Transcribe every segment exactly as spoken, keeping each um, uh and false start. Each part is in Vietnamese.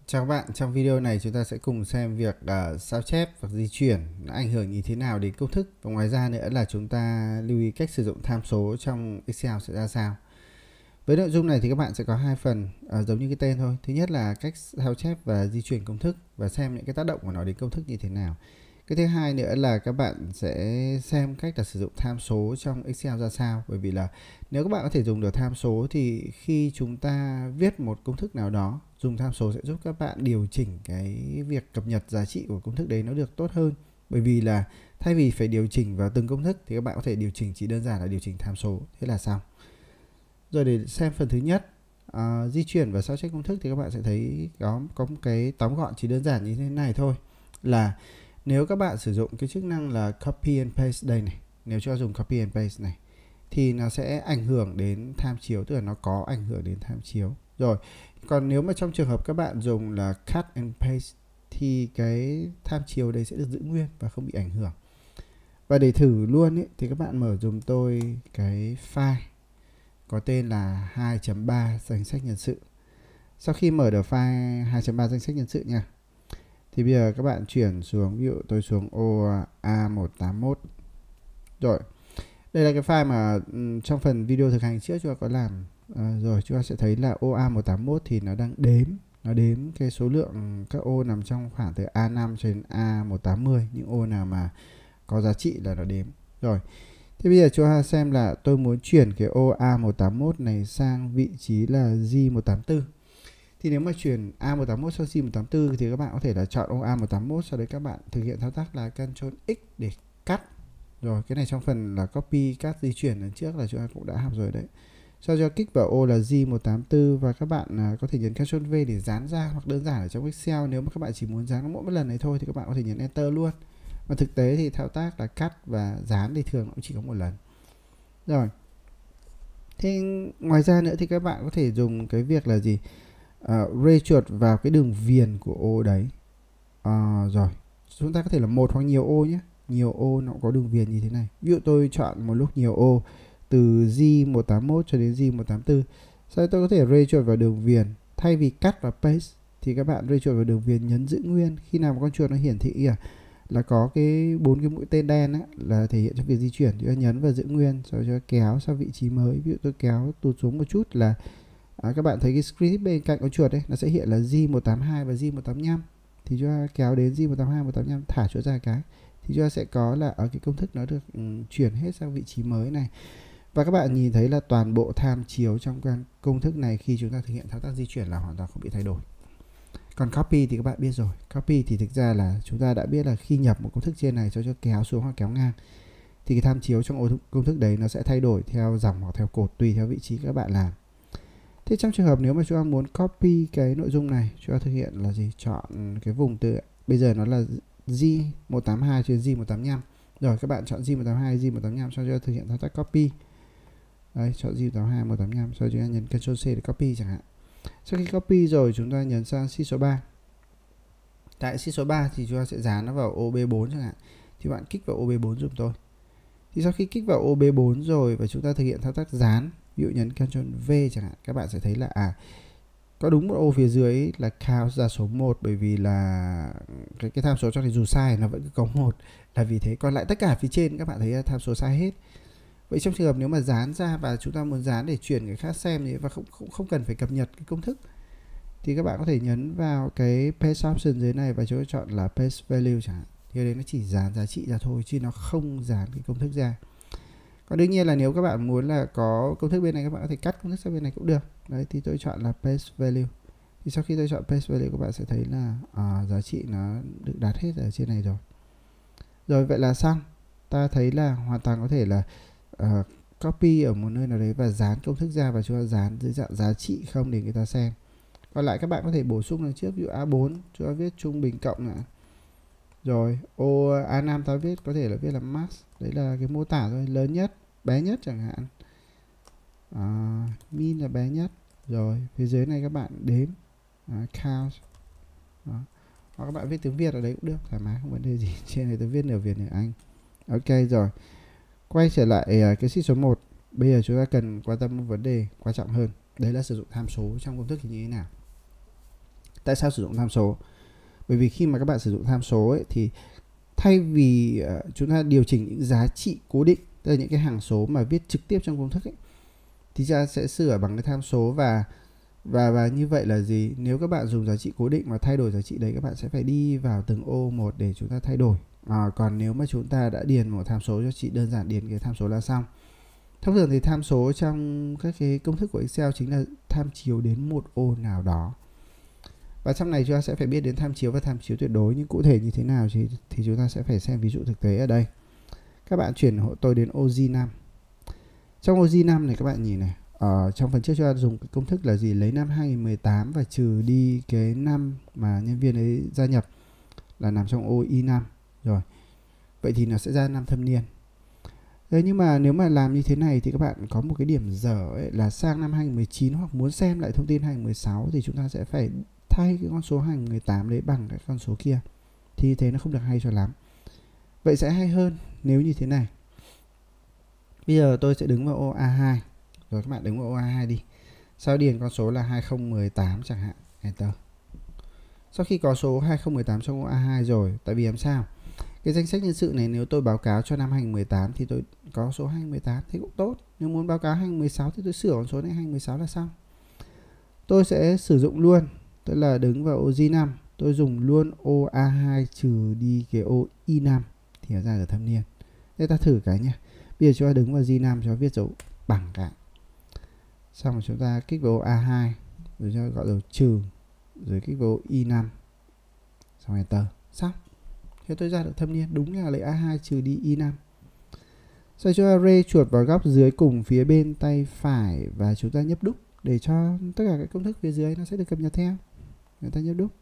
Chào các bạn, trong video này chúng ta sẽ cùng xem việc uh, sao chép và di chuyển nó ảnh hưởng như thế nào đến công thức, và ngoài ra nữa là chúng ta lưu ý cách sử dụng tham số trong Excel sẽ ra sao. Với nội dung này thì các bạn sẽ có hai phần uh, giống như cái tên thôi. Thứ nhất là cách sao chép và di chuyển công thức và xem những cái tác động của nó đến công thức như thế nào. Cái thứ hai nữa là các bạn sẽ xem cách là sử dụng tham số trong Excel ra sao. Bởi vì là nếu các bạn có thể dùng được tham số thì khi chúng ta viết một công thức nào đó, dùng tham số sẽ giúp các bạn điều chỉnh cái việc cập nhật giá trị của công thức đấy nó được tốt hơn. Bởi vì là thay vì phải điều chỉnh vào từng công thức thì các bạn có thể điều chỉnh chỉ đơn giản là điều chỉnh tham số, thế là xong. Rồi để xem phần thứ nhất, uh, di chuyển và sao chép công thức thì các bạn sẽ thấy có, có một cái tóm gọn chỉ đơn giản như thế này thôi. Là nếu các bạn sử dụng cái chức năng là copy and paste đây này, nếu cho dùng copy and paste này thì nó sẽ ảnh hưởng đến tham chiếu, tức là nó có ảnh hưởng đến tham chiếu. Rồi, còn nếu mà trong trường hợp các bạn dùng là cut and paste thì cái tham chiếu đấy sẽ được giữ nguyên và không bị ảnh hưởng. Và để thử luôn ấy, thì các bạn mở dùm tôi cái file có tên là hai chấm ba danh sách nhân sự. Sau khi mở được file hai chấm ba danh sách nhân sự nha, thì bây giờ các bạn chuyển xuống, ví dụ tôi xuống ô A một tám mốt. Rồi, đây là cái file mà trong phần video thực hành trước chúng ta có làm. À, rồi chúng ta sẽ thấy là ô A một tám mốt thì nó đang đếm, nó đếm cái số lượng các ô nằm trong khoảng từ A năm cho đến A một tám mươi, những ô nào mà có giá trị là nó đếm. Rồi, thế bây giờ chúng ta xem là tôi muốn chuyển cái ô A một tám mốt này sang vị trí là G một tám tư. Thì nếu mà chuyển A một tám mốt sang G một tám tư thì các bạn có thể là chọn ô A một tám mốt, sau đấy các bạn thực hiện thao tác là Ctrl X để cắt. Rồi, cái này trong phần là copy, cắt, di chuyển lần trước là chúng ta cũng đã học rồi đấy. Sau cho kích vào ô là G một tám tư và các bạn có thể nhấn Ctrl V để dán ra, hoặc đơn giản ở trong Excel nếu mà các bạn chỉ muốn dán mỗi một lần này thôi thì các bạn có thể nhấn Enter luôn. Mà thực tế thì thao tác là cắt và dán thì thường cũng chỉ có một lần. Rồi. Thế ngoài ra nữa thì các bạn có thể dùng cái việc là gì? Uh, ray chuột vào cái đường viền của ô đấy. Uh, rồi. Chúng ta có thể là một hoặc nhiều ô nhé. Nhiều ô nó cũng có đường viền như thế này. Ví dụ tôi chọn một lúc nhiều ô từ G một tám mốt cho đến G một tám tư. Sau đó tôi có thể ray chuột vào đường viền. Thay vì cắt và paste thì các bạn ray chuột vào đường viền, nhấn giữ nguyên. Khi nào mà con chuột nó hiển thị kìa là có cái bốn cái mũi tên đen á, là thể hiện cho việc di chuyển, chúng ta nhấn vào giữ nguyên, sau đó kéo sang vị trí mới. Ví dụ tôi kéo tụt xuống một chút là à, các bạn thấy cái script bên cạnh con chuột đấy nó sẽ hiện là G một tám hai và G một tám năm. Thì chúng ta kéo đến G một tám hai, một tám năm, thả chuột ra cái thì chúng ta sẽ có là ở cái công thức nó được um, chuyển hết sang vị trí mới này. Và các bạn nhìn thấy là toàn bộ tham chiếu trong công thức này khi chúng ta thực hiện thao tác di chuyển là hoàn toàn không bị thay đổi. Còn copy thì các bạn biết rồi. Copy thì thực ra là chúng ta đã biết là khi nhập một công thức trên này cho cho kéo xuống hoặc kéo ngang thì cái tham chiếu trong công thức đấy nó sẽ thay đổi theo dòng hoặc theo cột tùy theo vị trí các bạn làm. Thế trong trường hợp nếu mà chúng ta muốn copy cái nội dung này, chúng ta thực hiện là gì? Chọn cái vùng từ bây giờ nó là G một tám hai cho đến G một tám năm. Rồi các bạn chọn G một tám hai, G một tám năm sau đó thực hiện thao tác copy. Đấy, chọn G một tám hai, một tám năm, sau đó chúng ta nhấn Ctrl C để copy chẳng hạn. Sau khi copy rồi chúng ta nhấn sang sheet số ba. Tại sheet số ba thì chúng ta sẽ dán nó vào ô B bốn chẳng hạn. Thì bạn kích vào ô B bốn giúp tôi. Thì sau khi kích vào ô B bốn rồi và chúng ta thực hiện thao tác dán, ví dụ nhấn Ctrl V chẳng hạn, các bạn sẽ thấy là à có đúng một ô phía dưới là count ra số một, bởi vì là cái, cái tham số cho này dù sai nó vẫn cứ có một, là vì thế. Còn lại tất cả phía trên các bạn thấy tham số sai hết. Vậy trong trường hợp nếu mà dán ra và chúng ta muốn dán để chuyển người khác xem thì và không, không không cần phải cập nhật cái công thức thì các bạn có thể nhấn vào cái paste option dưới này và chúng ta chọn là paste value chẳng hạn. Thì đấy nó chỉ dán giá trị ra thôi chứ nó không dán cái công thức ra. Còn đương nhiên là nếu các bạn muốn là có công thức bên này các bạn có thể cắt công thức sang bên này cũng được. Đấy thì tôi chọn là paste value. Thì sau khi tôi chọn paste value các bạn sẽ thấy là à, giá trị nó được đặt hết ở trên này rồi. Rồi vậy là xong. Ta thấy là hoàn toàn có thể là uh, copy ở một nơi nào đấy và dán công thức ra và chúng ta dán dưới dạng giá trị không để người ta xem. Còn lại các bạn có thể bổ sung lần trước, ví dụ A bốn chúng ta viết trung bình cộng ạ. Rồi ô A năm ta viết có thể là viết là max, đấy là cái mô tả thôi, lớn nhất, bé nhất chẳng hạn. À, min là bé nhất. Rồi phía dưới này các bạn đếm, à, count. Đó. Hoặc các bạn viết tiếng Việt ở đấy cũng được, thoải mái, không vấn đề gì. Trên này tôi viết nửa Việt nửa Anh. Ok rồi. Quay trở lại uh, cái sheet số một. Bây giờ chúng ta cần quan tâm một vấn đề quan trọng hơn. Đấy là sử dụng tham số trong công thức thì như thế nào. Tại sao sử dụng tham số? Bởi vì khi mà các bạn sử dụng tham số ấy, thì thay vì uh, chúng ta điều chỉnh những giá trị cố định, tức là những cái hằng số mà viết trực tiếp trong công thức ấy, thì chúng ta sẽ sửa bằng cái tham số. Và và và như vậy là gì? Nếu các bạn dùng giá trị cố định mà thay đổi giá trị đấy, các bạn sẽ phải đi vào từng ô một để chúng ta thay đổi. À, còn nếu mà chúng ta đã điền một tham số cho chị, đơn giản điền cái tham số là xong. Thông thường thì tham số trong các cái công thức của Excel chính là tham chiếu đến một ô nào đó. Và trong này chúng ta sẽ phải biết đến tham chiếu và tham chiếu tuyệt đối. Nhưng cụ thể như thế nào thì, thì chúng ta sẽ phải xem ví dụ thực tế ở đây. Các bạn chuyển hộ tôi đến ô G năm. Trong ô G năm này các bạn nhìn này, ở trong phần trước chúng ta dùng cái công thức là gì? Lấy năm hai nghìn mười tám và trừ đi cái năm mà nhân viên ấy gia nhập là nằm trong ô I năm. Rồi, vậy thì nó sẽ ra năm thâm niên. Đấy, nhưng mà nếu mà làm như thế này thì các bạn có một cái điểm dở ấy, là sang năm hai nghìn mười chín hoặc muốn xem lại thông tin hai nghìn mười sáu thì chúng ta sẽ phải thay cái con số hai nghìn mười tám đấy bằng cái con số kia. Thì thế nó không được hay cho lắm. Vậy sẽ hay hơn nếu như thế này. Bây giờ tôi sẽ đứng vào ô A hai. Rồi các bạn đứng vào ô A hai đi. Sau điền con số là hai nghìn mười tám chẳng hạn. Enter. Sau khi có số hai nghìn mười tám trong ô A hai rồi, tại vì làm sao? Cái danh sách nhân sự này nếu tôi báo cáo cho năm hai nghìn mười tám thì tôi có số hai nghìn mười tám thì cũng tốt. Nếu muốn báo cáo hai nghìn mười sáu thì tôi sửa con số này hai nghìn mười sáu là xong. Tôi sẽ sử dụng luôn, tức là đứng vào ô G năm, tôi dùng luôn ô A hai trừ đi cái ô I năm thì nó ra được thâm niên. Thế ta thử cái nhé. Bây giờ chúng ta đứng vào G năm cho viết dấu bằng cả. Xong rồi chúng ta kích vào ô A hai, rồi cho gọi dấu trừ, rồi kích vào ô I năm. Xong enter. Xong. Thế tôi ra được thâm niên, đúng là lấy A hai trừ đi I năm. Sau chúng ta ray chuột vào góc dưới cùng phía bên tay phải và chúng ta nhấp đúc để cho tất cả các công thức phía dưới nó sẽ được cập nhật theo. Người ta nhấp đúc.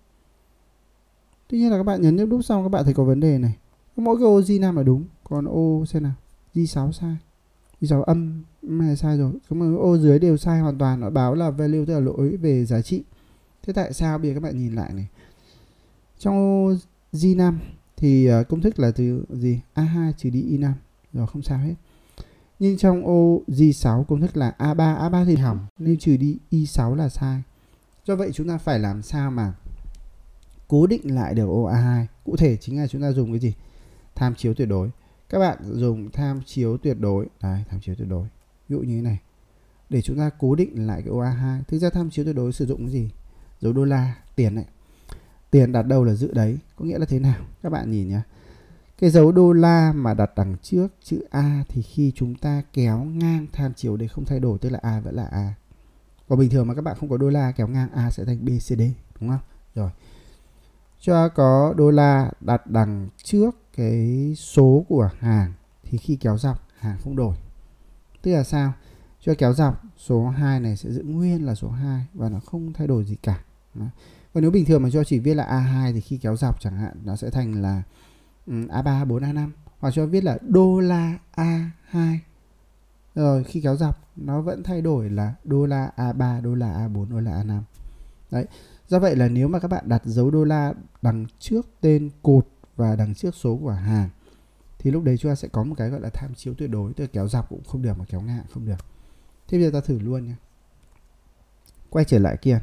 Tuy nhiên là các bạn nhấn nhấp đúc xong các bạn thấy có vấn đề này. Mỗi cái ô G năm là đúng, còn ô xem nào, G sáu sai. G sáu âm này sai rồi. Các ô dưới đều sai hoàn toàn, nó báo là value, tức là lỗi về giá trị. Thế tại sao? Bây giờ các bạn nhìn lại này. Trong ô G năm thì uh, công thức là từ gì? A hai trừ đi I năm. Rồi không sao hết. Nhưng trong ô G sáu công thức là A ba. A ba thì hỏng nên trừ đi I sáu là sai. Do vậy chúng ta phải làm sao mà cố định lại được ô A hai. Cụ thể chính là chúng ta dùng cái gì? Tham chiếu tuyệt đối. Các bạn dùng tham chiếu tuyệt đối. Đấy, tham chiếu tuyệt đối. Ví dụ như thế này. Để chúng ta cố định lại cái ô A hai. Thực ra tham chiếu tuyệt đối sử dụng cái gì? Dấu đô la, tiền này. Tiền đặt đâu là giữ đấy. Có nghĩa là thế nào? Các bạn nhìn nhé. Cái dấu đô la mà đặt đằng trước chữ A thì khi chúng ta kéo ngang tham chiếu đấy không thay đổi, tức là A vẫn là A. Còn bình thường mà các bạn không có đô la kéo ngang A sẽ thành B C D, đúng không? Rồi. Cho có đô la đặt đằng trước cái số của hàng thì khi kéo dọc hàng không đổi. Tức là sao? Cho kéo dọc số hai này sẽ giữ nguyên là số hai và nó không thay đổi gì cả. Đó. Còn nếu bình thường mà cho chỉ viết là A hai thì khi kéo dọc chẳng hạn nó sẽ thành là um, A ba, A bốn, A năm. Hoặc cho viết là đô la A hai. Rồi khi kéo dọc nó vẫn thay đổi là đô la A ba, đô la A bốn, đô la A năm. Đấy. Do vậy là nếu mà các bạn đặt dấu đô la đằng trước tên cột và đằng trước số của hàng thì lúc đấy chúng ta sẽ có một cái gọi là tham chiếu tuyệt đối, tức là kéo dọc cũng không được mà kéo ngang không được. Thế bây giờ ta thử luôn nha. Quay trở lại kia.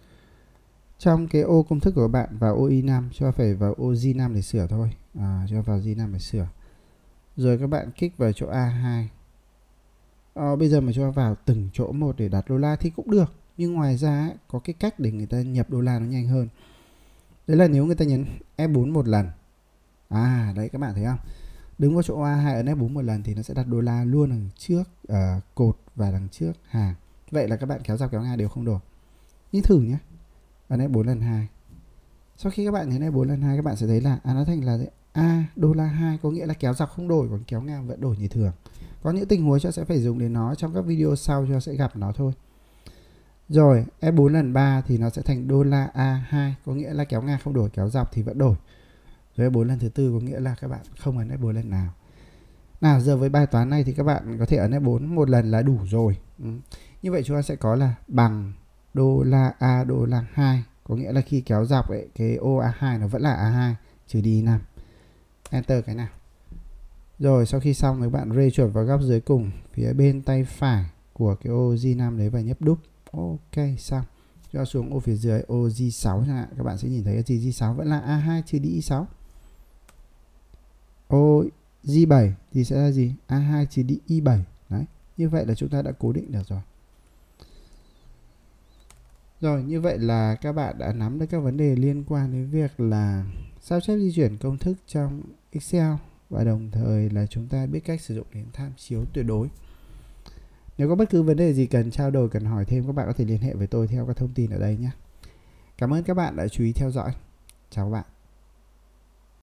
Trong cái ô công thức của các bạn vào ô I năm, cho phải vào ô G năm để sửa thôi. À, cho vào G năm để sửa. Rồi các bạn kích vào chỗ A hai. À, bây giờ mà cho vào từng chỗ một để đặt đô la thì cũng được. Nhưng ngoài ra có cái cách để người ta nhập đô la nó nhanh hơn. Đấy là nếu người ta nhấn F bốn một lần. À đấy các bạn thấy không? Đứng vào chỗ A hai ấn F bốn một lần thì nó sẽ đặt đô la luôn đằng trước uh, cột và đằng trước hàng. Vậy là các bạn kéo dọc kéo ngang đều không đổi. Nhưng thử nhé. Ấn F bốn lần hai. Sau khi các bạn nhấn F bốn lần hai các bạn sẽ thấy là à, nó thành là A đô la hai, có nghĩa là kéo dọc không đổi còn kéo ngang vẫn đổi như thường. Có những tình huống cho sẽ phải dùng đến nó, trong các video sau cho sẽ gặp nó thôi. Rồi F bốn lần ba thì nó sẽ thành đô la A hai, có nghĩa là kéo ngang không đổi, kéo dọc thì vẫn đổi. Rồi F bốn lần thứ tư có nghĩa là các bạn không ấn F bốn lần nào. Nào giờ với bài toán này thì các bạn có thể ấn F bốn một lần là đủ rồi. Ừ. Như vậy chúng ta sẽ có là bằng đô la A đô la hai, có nghĩa là khi kéo dọc ấy, cái ô A hai nó vẫn là A hai trừ đi I năm. Enter cái nào. Rồi sau khi xong các bạn ray chuột vào góc dưới cùng phía bên tay phải của cái ô G năm đấy và nhấp đúp. Ok xong. Chúng kéo xuống ô phía dưới ô G sáu chẳng hạn, các bạn sẽ nhìn thấy gì G sáu vẫn là A hai trừ đi I sáu. Ô G bảy thì sẽ là gì? A hai trừ đi I bảy. Đấy, như vậy là chúng ta đã cố định được rồi. Rồi, như vậy là các bạn đã nắm được các vấn đề liên quan đến việc là sao chép di chuyển công thức trong Excel, và đồng thời là chúng ta biết cách sử dụng đến tham chiếu tuyệt đối. Nếu có bất cứ vấn đề gì cần trao đổi, cần hỏi thêm, các bạn có thể liên hệ với tôi theo các thông tin ở đây nhé. Cảm ơn các bạn đã chú ý theo dõi. Chào các bạn.